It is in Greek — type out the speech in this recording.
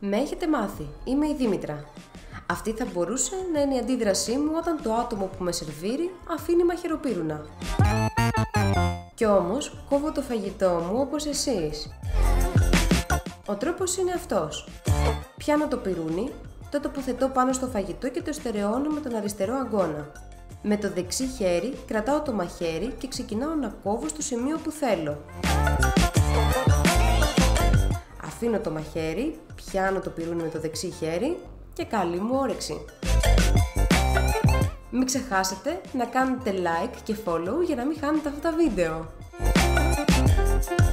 Με έχετε μάθει, είμαι η Δήμητρα. Αυτή θα μπορούσε να είναι η αντίδρασή μου όταν το άτομο που με σερβίρει αφήνει μαχαιροπύρουνα. Κι όμως κόβω το φαγητό μου όπως εσείς. Ο τρόπος είναι αυτός. Πιάνω το πυρούνι, το τοποθετώ πάνω στο φαγητό και το στερεώνω με τον αριστερό αγκώνα. Με το δεξί χέρι κρατάω το μαχαίρι και ξεκινάω να κόβω στο σημείο που θέλω. Αφήνω το μαχαίρι, πιάνω το πυρούνι με το δεξί χέρι και καλή μου όρεξη. Μην ξεχάσετε να κάνετε like και follow για να μην χάνετε αυτά τα βίντεο.